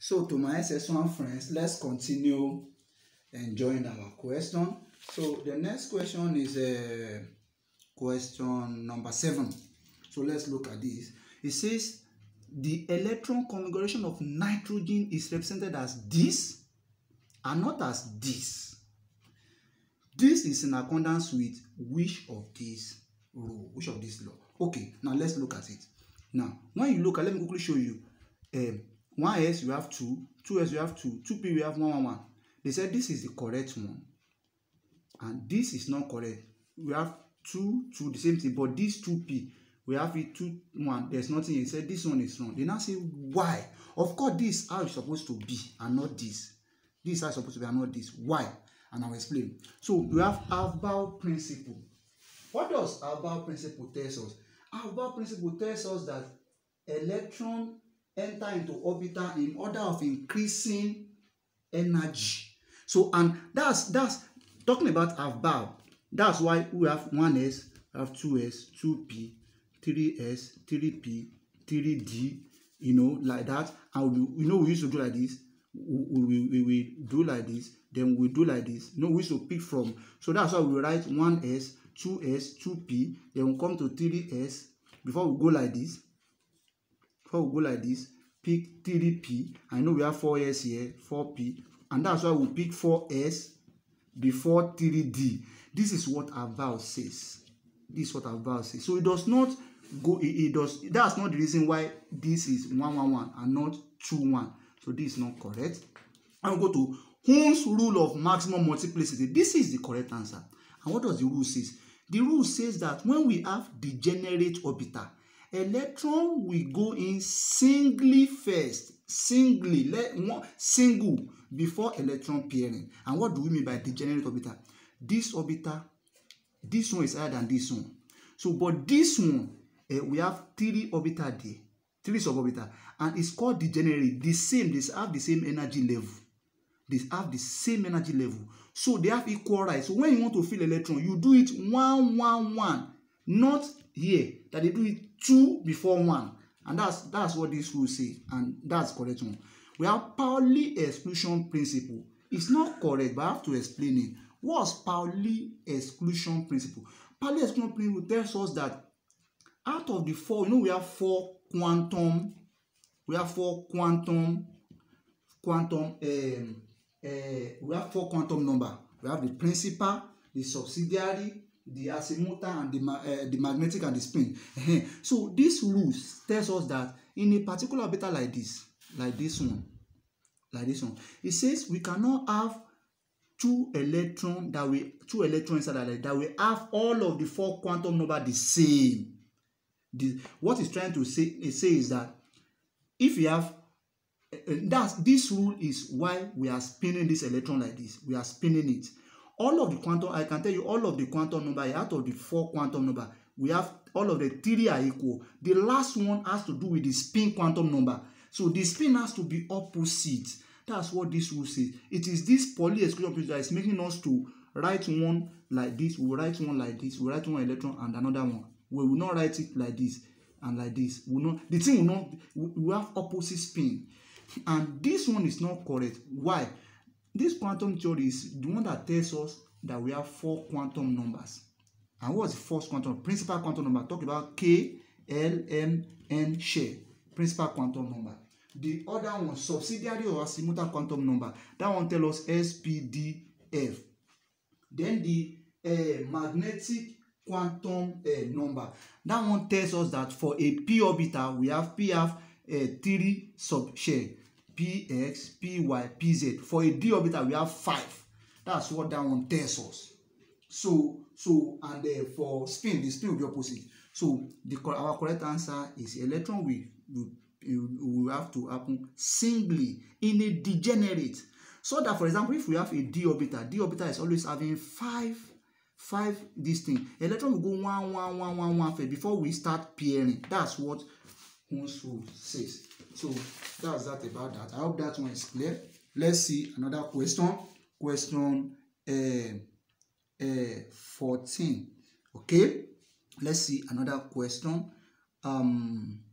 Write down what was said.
So to my SS1 friends, let's continue enjoying our question. So the next question is question number 7. So let's look at this. It says the electron configuration of nitrogen is represented as this and not as this. This is in accordance with which of these rule, which of this law? Okay, now let's look at it. Now, when you look at, let me quickly show you. 1s you have 2, 2s you have 2, 2p we have 1, 1, 1. They said this is the correct one, and this is not correct. We have 2, 2, the same thing, but this 2p we have it 2, 1. There's nothing. He said this one is wrong. They now say why? Of course, this is how it's supposed to be, and not this. This is how it's supposed to be, and not this. Why? And I'll explain. So we have Aufbau principle. What does Aufbau principle tell us? Aufbau principle tells us that electron enter into orbital in order of increasing energy. So, and that's talking about Aufbau. That's why we have 1s, we have 2s, 2p, 3s, 3p, 3d, like that. And we used to do like this. We do like this, then we do like this. We used to pick from. So that's why we write 1s, 2s, 2p, then we come to 3s. Before we go like this, pick 3p. I know we have 4s here, 4p, and that's why we pick 4s before 3d. This is what Aufbau says. So it does not go. That's not the reason why this is 1, 1, 1 and not 2, 1. So this is not correct. I'll go to Hund's rule of maximum multiplicity. This is the correct answer. And what does the rule say? The rule says that when we have degenerate orbital, electron will go in singly first, single before electron pairing. And what do we mean by degenerate orbital? This orbital, this one is higher than this one. So, but this one, we have 3 orbital there, 3 suborbital, and it's called degenerate. They have the same energy level. So they have equal rights. So when you want to fill electron, you do it 1, 1, 1. Not here that they do it 2 before 1. And that's what this rule says, and that's correct one. We have Pauli exclusion principle. It's not correct, but I have to explain it. What's Pauli exclusion principle? Pauli exclusion principle tells us that out of the 4, we have 4 quantum. We have 4 quantum number. We have the principal, the subsidiary, the azimuthal, and the magnetic and the spin. So this rule tells us that in a particular orbital like this one, it says we cannot have 2 electrons inside that we have all of the 4 quantum number the same. What it's trying to say is that if you have this rule is why we are spinning this electron like this. We are spinning it. All of the quantum, I can tell you all of the quantum number out of the 4 quantum number, we have all of the 3 are equal. The last one has to do with the spin quantum number. So the spin has to be opposite. That's what this rule says. It is this Pauli exclusion principle that is making us to write one like this. We will write one like this. We will write one electron and another one. We will not write it like this and like this. The thing will not. We have opposite spin. And this one is not correct. Why? This quantum theory is the one that tells us that we have 4 quantum numbers. And what's the first quantum? Principal quantum number. Talk about K, L, M, N share. Principal quantum number. The other one, subsidiary or azimuthal quantum number. That one tells us S, P, D, F. Then the magnetic quantum number. That one tells us that for a p orbital, we have 3 subshare, px, py, pz. For a d orbital, we have 5. That's what that one tells us. So and for spin, the spin will be opposite. So our correct answer is electron will have to happen singly in a degenerate. So that, for example, if we have a d orbital is always having 5 this thing. Electron will go 1, 1, 1, 1, 1 first before we start pairing. That's what Hund's rule says. So that's that about that. I hope that one is clear. Let's see another question. Question 14. Okay, let's see another question.